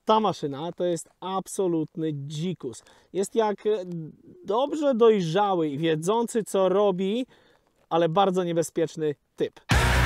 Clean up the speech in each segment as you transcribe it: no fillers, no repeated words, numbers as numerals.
Ta maszyna to jest absolutny dzikus. Jest jak dobrze dojrzały i wiedzący co robi, ale bardzo niebezpieczny typ.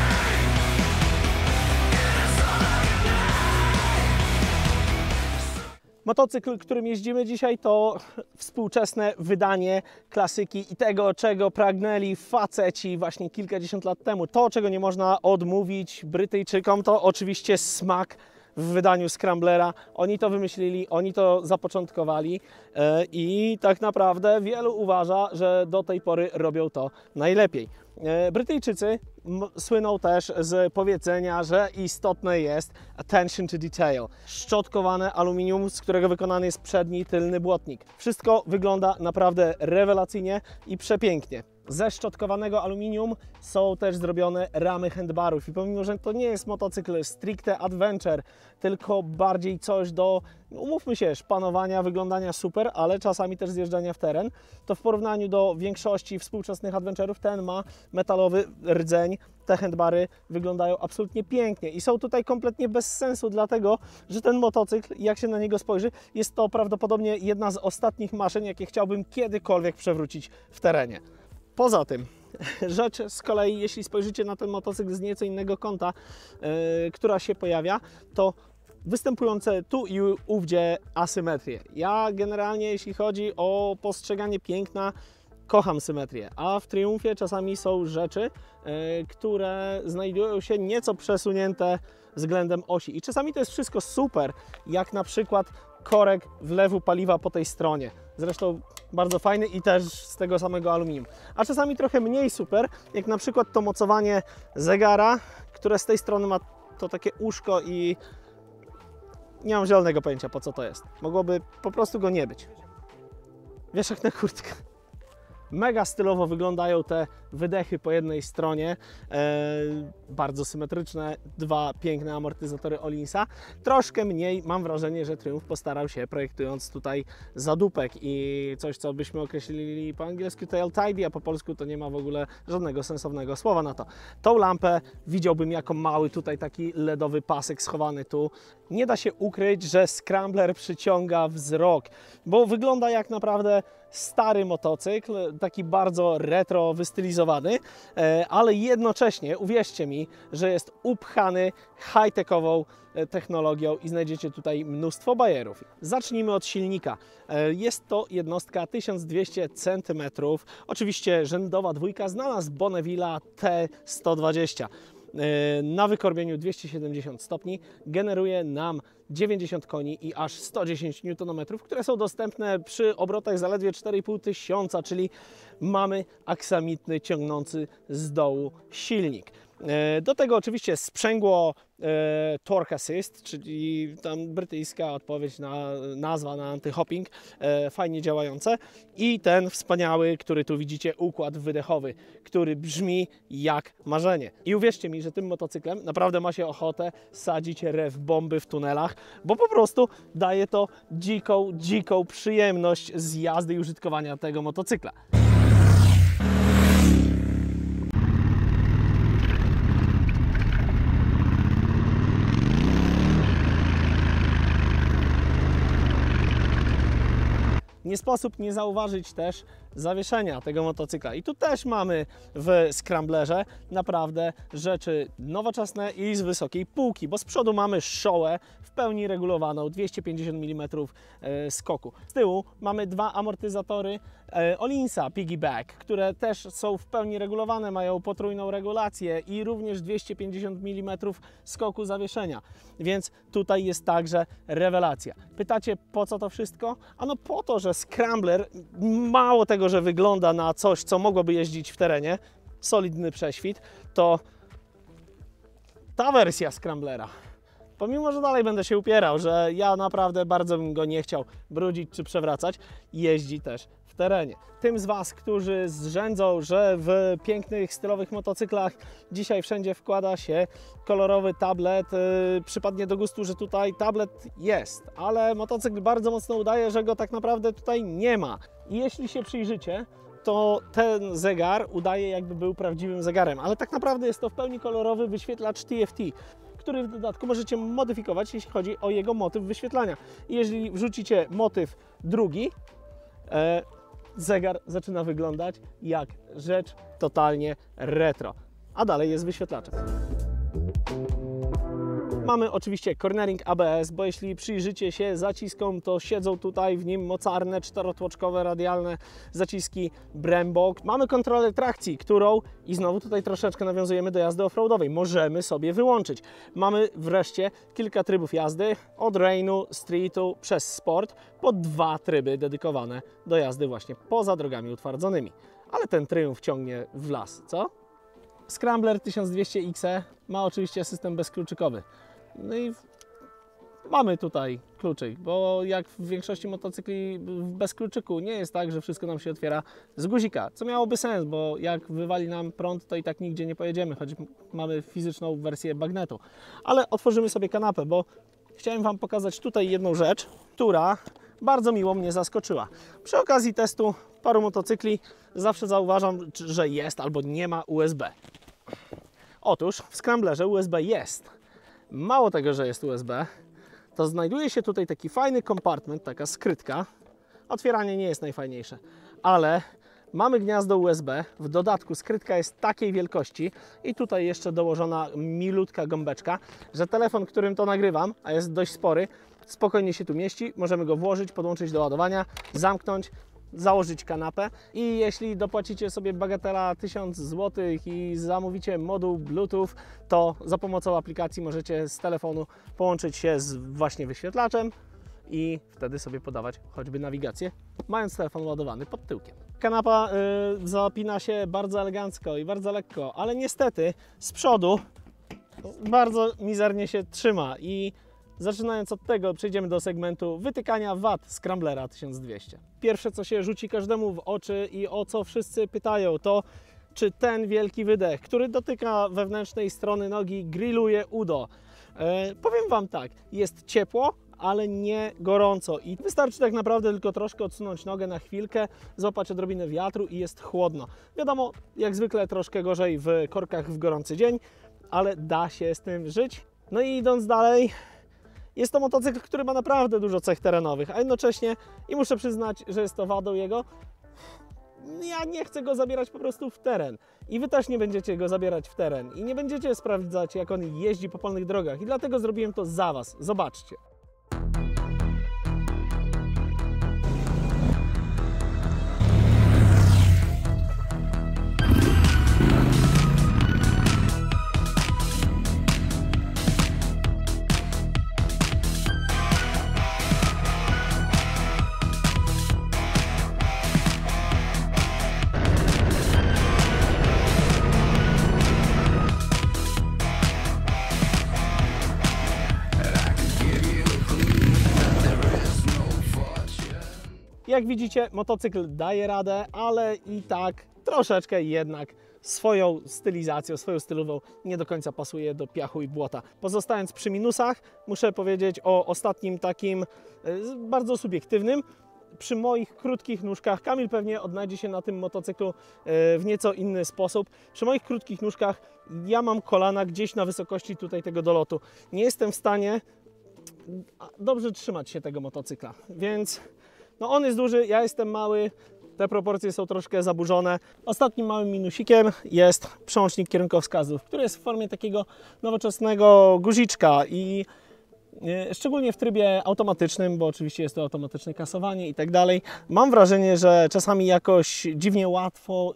Motocykl, którym jeździmy dzisiaj, to współczesne wydanie klasyki i tego, czego pragnęli faceci właśnie kilkadziesiąt lat temu. To, czego nie można odmówić Brytyjczykom, to oczywiście smak w wydaniu Scramblera. Oni to wymyślili, oni to zapoczątkowali i tak naprawdę wielu uważa, że do tej pory robią to najlepiej. Brytyjczycy słyną też z powiedzenia, że istotne jest attention to detail. Szczotkowane aluminium, z którego wykonany jest przedni, tylny błotnik. Wszystko wygląda naprawdę rewelacyjnie i przepięknie. Ze szczotkowanego aluminium są też zrobione ramy handbarów i pomimo, że to nie jest motocykl stricte adventure, tylko bardziej coś do, umówmy się, szpanowania, wyglądania super, ale czasami też zjeżdżania w teren, to w porównaniu do większości współczesnych adventurów ten ma metalowy rdzeń. Te handbary wyglądają absolutnie pięknie i są tutaj kompletnie bez sensu, dlatego że ten motocykl, jak się na niego spojrzy, jest to prawdopodobnie jedna z ostatnich maszyn, jakie chciałbym kiedykolwiek przewrócić w terenie. Poza tym, rzecz z kolei, jeśli spojrzycie na ten motocykl z nieco innego kąta, która się pojawia, to występujące tu i ówdzie asymetrie. Ja generalnie, jeśli chodzi o postrzeganie piękna, kocham symetrię, a w Triumfie czasami są rzeczy, które znajdują się nieco przesunięte względem osi. I czasami to jest wszystko super, jak na przykład korek wlewu paliwa po tej stronie. Zresztą bardzo fajny i też z tego samego aluminium. A czasami trochę mniej super, jak na przykład to mocowanie zegara, które z tej strony ma to takie uszko i nie mam zielonego pojęcia, po co to jest. Mogłoby po prostu go nie być. Wieszak na kurtkę. Mega stylowo wyglądają te wydechy po jednej stronie, bardzo symetryczne, dwa piękne amortyzatory Olinsa. Troszkę mniej mam wrażenie, że Triumph postarał się, projektując tutaj zadupek i coś, co byśmy określili po angielsku tail tidy, a po polsku to nie ma w ogóle żadnego sensownego słowa na to. Tą lampę widziałbym jako mały tutaj taki LEDowy pasek schowany tu. Nie da się ukryć, że Scrambler przyciąga wzrok, bo wygląda jak naprawdę stary motocykl, taki bardzo retro wystylizowany, ale jednocześnie uwierzcie mi, że jest upchany high-techową technologią i znajdziecie tutaj mnóstwo bajerów. Zacznijmy od silnika. Jest to jednostka 1200 cm. Oczywiście rzędowa dwójka znalazł Bonneville'a T120. Na wykorbieniu 270 stopni generuje nam 90 koni i aż 110 Nm, które są dostępne przy obrotach zaledwie 4500, czyli mamy aksamitny, ciągnący z dołu silnik. Do tego oczywiście sprzęgło Torque Assist, czyli tam brytyjska odpowiedź na nazwa na antyhopping, fajnie działające i ten wspaniały, który tu widzicie, układ wydechowy, który brzmi jak marzenie. I uwierzcie mi, że tym motocyklem naprawdę ma się ochotę sadzić rew bomby w tunelach, bo po prostu daje to dziką przyjemność z jazdy i użytkowania tego motocykla. Nie sposób nie zauważyć też zawieszenia tego motocykla. I tu też mamy w Scramblerze naprawdę rzeczy nowoczesne i z wysokiej półki, bo z przodu mamy szołę w pełni regulowaną, 250 mm skoku. Z tyłu mamy dwa amortyzatory Olinsa Piggyback, które też są w pełni regulowane, mają potrójną regulację i również 250 mm skoku zawieszenia. Więc tutaj jest także rewelacja. Pytacie, po co to wszystko? Ano po to, że Scrambler, mało tego, że wygląda na coś, co mogłoby jeździć w terenie, solidny prześwit, to ta wersja Scramblera, pomimo że dalej będę się upierał, że ja naprawdę bardzo bym go nie chciał brudzić czy przewracać, jeździ też w terenie. Tym z Was, którzy zrzędzą, że w pięknych, stylowych motocyklach dzisiaj wszędzie wkłada się kolorowy tablet, przypadnie do gustu, że tutaj tablet jest, ale motocykl bardzo mocno udaje, że go tak naprawdę tutaj nie ma. I jeśli się przyjrzycie, to ten zegar udaje, jakby był prawdziwym zegarem, ale tak naprawdę jest to w pełni kolorowy wyświetlacz TFT, który w dodatku możecie modyfikować, jeśli chodzi o jego motyw wyświetlania. I jeżeli wrzucicie motyw drugi, zegar zaczyna wyglądać jak rzecz totalnie retro. A dalej jest wyświetlaczem. Mamy oczywiście cornering ABS, bo jeśli przyjrzycie się zaciskom, to siedzą tutaj w nim mocarne, czterotłoczkowe, radialne zaciski Brembo. Mamy kontrolę trakcji, którą, i znowu tutaj troszeczkę nawiązujemy do jazdy offroadowej, możemy sobie wyłączyć. Mamy wreszcie kilka trybów jazdy, od rainu, streetu, przez sport, po 2 tryby dedykowane do jazdy właśnie poza drogami utwardzonymi. Ale ten Triumph ciągnie w las, co? Scrambler 1200 XE ma oczywiście system bezkluczykowy. No i mamy tutaj kluczyk, bo jak w większości motocykli bez kluczyku nie jest tak, że wszystko nam się otwiera z guzika, co miałoby sens, bo jak wywali nam prąd, to i tak nigdzie nie pojedziemy, choć mamy fizyczną wersję bagnetu. Ale otworzymy sobie kanapę, bo chciałem Wam pokazać tutaj jedną rzecz, która bardzo miło mnie zaskoczyła. Przy okazji testu paru motocykli zawsze zauważam, że jest albo nie ma USB. Otóż w Scramblerze USB jest. Mało tego, że jest USB, to znajduje się tutaj taki fajny kompartment, taka skrytka. Otwieranie nie jest najfajniejsze, ale mamy gniazdo USB, w dodatku skrytka jest takiej wielkości i tutaj jeszcze dołożona milutka gąbeczka, że telefon, którym to nagrywam, a jest dość spory, spokojnie się tu mieści, możemy go włożyć, podłączyć do ładowania, zamknąć, założyć kanapę i jeśli dopłacicie sobie bagatela 1000 zł i zamówicie moduł Bluetooth, to za pomocą aplikacji możecie z telefonu połączyć się z właśnie wyświetlaczem i wtedy sobie podawać choćby nawigację, mając telefon ładowany pod tyłkiem. Kanapa zapina się bardzo elegancko i bardzo lekko, ale niestety z przodu bardzo mizernie się trzyma i zaczynając od tego, przejdziemy do segmentu wytykania wad Scramblera 1200. Pierwsze, co się rzuci każdemu w oczy i o co wszyscy pytają, to czy ten wielki wydech, który dotyka wewnętrznej strony nogi, grilluje udo. Powiem Wam tak, jest ciepło, ale nie gorąco i wystarczy tak naprawdę tylko troszkę odsunąć nogę na chwilkę, złapać odrobinę wiatru i jest chłodno. Wiadomo, jak zwykle troszkę gorzej w korkach w gorący dzień, ale da się z tym żyć. No i idąc dalej, jest to motocykl, który ma naprawdę dużo cech terenowych, a jednocześnie, i muszę przyznać, że jest to wadą jego, ja nie chcę go zabierać po prostu w teren. I Wy też nie będziecie go zabierać w teren. I nie będziecie sprawdzać, jak on jeździ po polnych drogach. I dlatego zrobiłem to za Was. Zobaczcie. Jak widzicie, motocykl daje radę, ale i tak troszeczkę jednak swoją stylizacją, swoją stylową nie do końca pasuje do piachu i błota. Pozostając przy minusach, muszę powiedzieć o ostatnim takim bardzo subiektywnym. Przy moich krótkich nóżkach, Kamil pewnie odnajdzie się na tym motocyklu w nieco inny sposób. Przy moich krótkich nóżkach ja mam kolana gdzieś na wysokości tutaj tego dolotu. Nie jestem w stanie dobrze trzymać się tego motocykla, więc no on jest duży, ja jestem mały, te proporcje są troszkę zaburzone. Ostatnim małym minusikiem jest przełącznik kierunkowskazów, który jest w formie takiego nowoczesnego guziczka i szczególnie w trybie automatycznym, bo oczywiście jest to automatyczne kasowanie i tak dalej. Mam wrażenie, że czasami jakoś dziwnie łatwo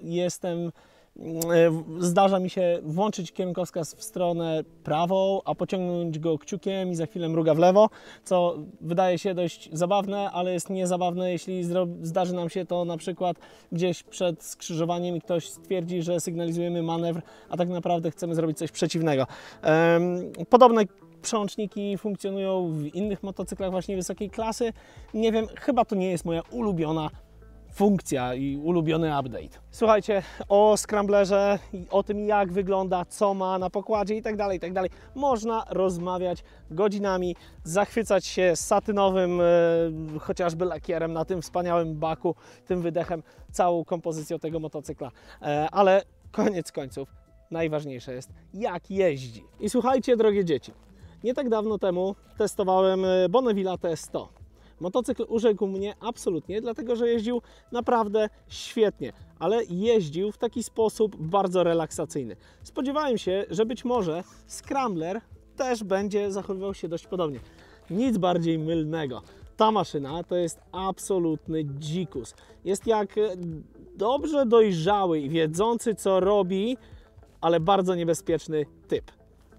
zdarza mi się włączyć kierunkowskaz w stronę prawą, a pociągnąć go kciukiem i za chwilę mruga w lewo, co wydaje się dość zabawne, ale jest niezabawne, jeśli zdarzy nam się to na przykład gdzieś przed skrzyżowaniem i ktoś stwierdzi, że sygnalizujemy manewr, a tak naprawdę chcemy zrobić coś przeciwnego. Podobne przełączniki funkcjonują w innych motocyklach właśnie wysokiej klasy. Nie wiem, chyba to nie jest moja ulubiona funkcja i ulubiony update. Słuchajcie, o Scramblerze, o tym jak wygląda, co ma na pokładzie i tak dalej, można rozmawiać godzinami, zachwycać się satynowym chociażby lakierem na tym wspaniałym baku, tym wydechem, całą kompozycją tego motocykla, ale koniec końców najważniejsze jest, jak jeździ. I słuchajcie, drogie dzieci, Nie tak dawno temu testowałem Bonneville'a TS100. Motocykl urzekł mnie absolutnie, dlatego że jeździł naprawdę świetnie, ale jeździł w taki sposób bardzo relaksacyjny. Spodziewałem się, że być może Scrambler też będzie zachowywał się dość podobnie. Nic bardziej mylnego. Ta maszyna to jest absolutny dzikus. Jest jak dobrze dojrzały i wiedzący, co robi, ale bardzo niebezpieczny typ.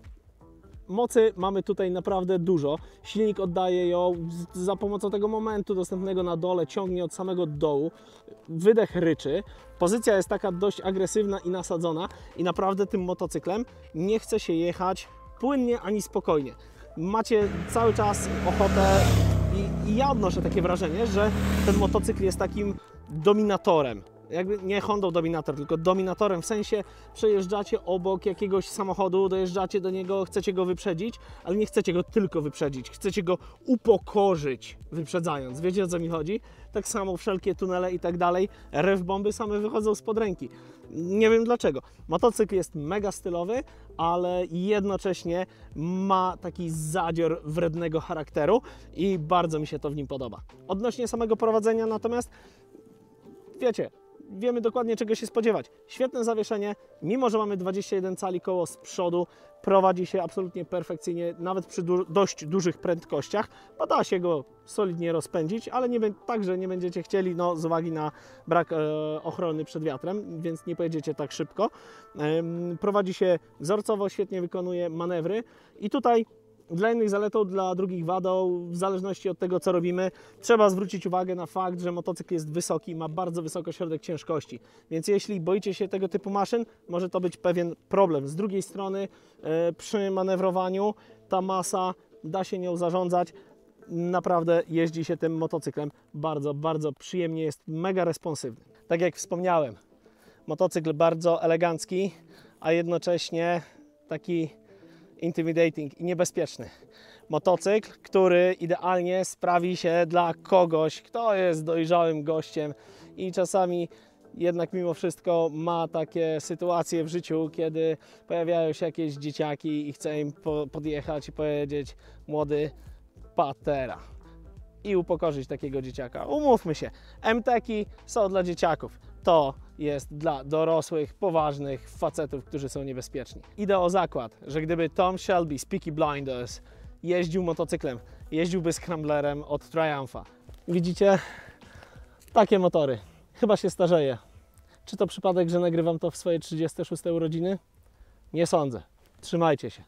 Mocy mamy tutaj naprawdę dużo. Silnik oddaje ją za pomocą tego momentu dostępnego na dole, ciągnie od samego dołu. Wydech ryczy. Pozycja jest taka dość agresywna i nasadzona i naprawdę tym motocyklem nie chce się jechać płynnie ani spokojnie. Macie cały czas ochotę i ja odnoszę takie wrażenie, że ten motocykl jest takim dominatorem. Jakby nie Hondą Dominator, tylko dominatorem, w sensie przejeżdżacie obok jakiegoś samochodu, dojeżdżacie do niego, chcecie go wyprzedzić, ale nie chcecie go tylko wyprzedzić, chcecie go upokorzyć wyprzedzając. Wiecie, o co mi chodzi? Tak samo wszelkie tunele i tak dalej, rew bomby same wychodzą spod ręki. Nie wiem dlaczego. Motocykl jest mega stylowy, ale jednocześnie ma taki zadzior wrednego charakteru i bardzo mi się to w nim podoba. Odnośnie samego prowadzenia natomiast, wiecie, wiemy dokładnie, czego się spodziewać. Świetne zawieszenie, mimo że mamy 21 cali koło z przodu, prowadzi się absolutnie perfekcyjnie, nawet przy dość dużych prędkościach, bo da się go solidnie rozpędzić, ale tak, że nie będziecie chcieli, no, z uwagi na brak ochrony przed wiatrem, więc nie pojedziecie tak szybko. Prowadzi się wzorcowo, świetnie wykonuje manewry i tutaj dla jednych zaletą, dla drugich wadą, w zależności od tego, co robimy, trzeba zwrócić uwagę na fakt, że motocykl jest wysoki, ma bardzo wysoki środek ciężkości. Więc jeśli boicie się tego typu maszyn, może to być pewien problem. Z drugiej strony, przy manewrowaniu ta masa, da się nią zarządzać. Naprawdę jeździ się tym motocyklem bardzo, bardzo przyjemnie, jest mega responsywny. Tak jak wspomniałem, motocykl bardzo elegancki, a jednocześnie taki intimidating i niebezpieczny. Motocykl, który idealnie sprawi się dla kogoś, kto jest dojrzałym gościem i czasami jednak mimo wszystko ma takie sytuacje w życiu, kiedy pojawiają się jakieś dzieciaki i chce im podjechać i powiedzieć: młody, patera. I upokorzyć takiego dzieciaka. Umówmy się, MTeki są dla dzieciaków. To jest dla dorosłych, poważnych facetów, którzy są niebezpieczni. Idę o zakład, że gdyby Tom Shelby z Peaky Blinders jeździł motocyklem, jeździłby Scramblerem od Triumpha. Widzicie? Takie motory. Chyba się starzeję. Czy to przypadek, że nagrywam to w swoje 36 urodziny? Nie sądzę. Trzymajcie się.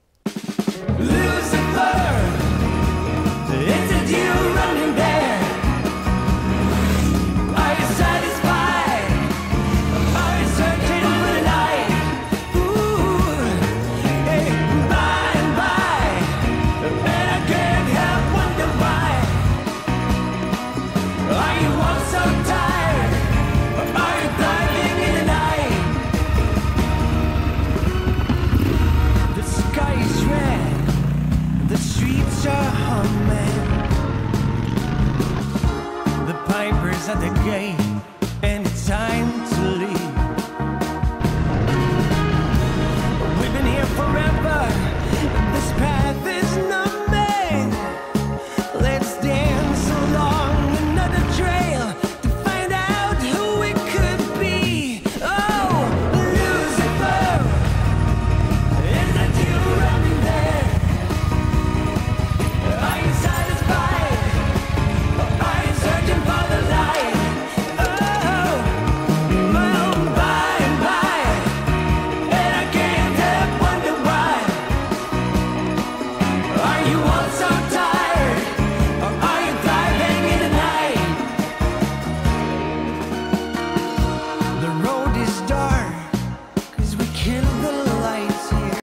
At the gate